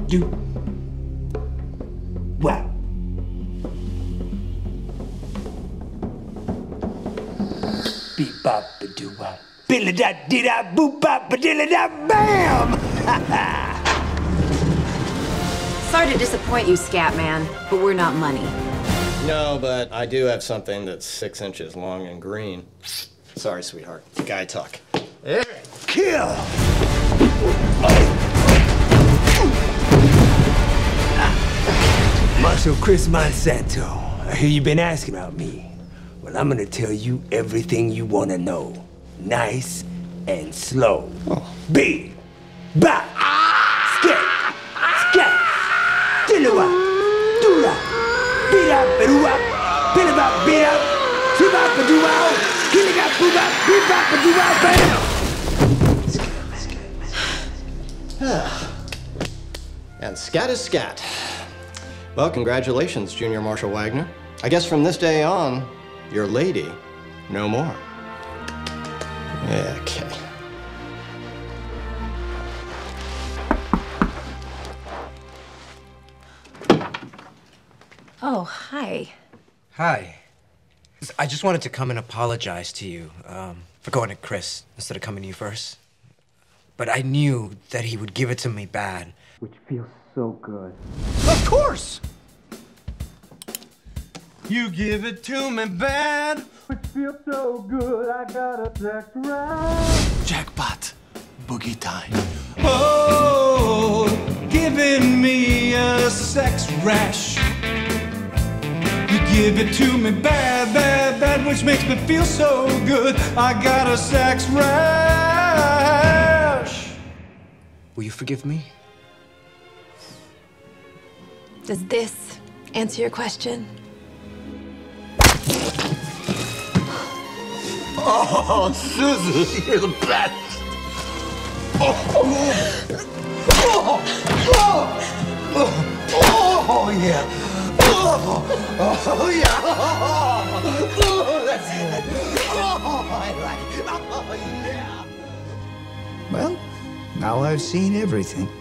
do. What? Beep bop ba doo wop. Billy da dee da boop bop ba dilly da bam! Sorry to disappoint you, Scatman, but we're not money. No, but I do have something that's 6 inches long and green. Sorry, sweetheart. Guy talk. Hey, kill! Marshal Chris Monsanto, I hear you've been asking about me. Well, I'm gonna tell you everything you wanna know. Nice and slow. Oh. Beep, bop, scat, scat, dillawa, doola, beat up, beat-a-wop, beat-a-bop, beat up, shoot-bop, ba-doo-wow, killy-gop, boo-bop, beep-bop, ba-doo-wow, bam! And scat is scat. Well, congratulations, Junior Marshal Wagner. I guess from this day on, you're lady no more. Okay. Oh, hi. Hi. I just wanted to come and apologize to you for going to Chris instead of coming to you first. But I knew that he would give it to me bad. Which feels so good. Of course! You give it to me bad. Which feels so good, I got a sex right. Jackpot. Boogie time. Oh, giving me a sex rash. You give it to me bad, bad, bad, which makes me feel so good. I got a sex rash. Will you forgive me? Does this answer your question? Oh, Susan, you're the best. Oh, yeah. Oh, yeah. Oh, that's good. Oh, I like it. Oh, yeah. Well, now I've seen everything.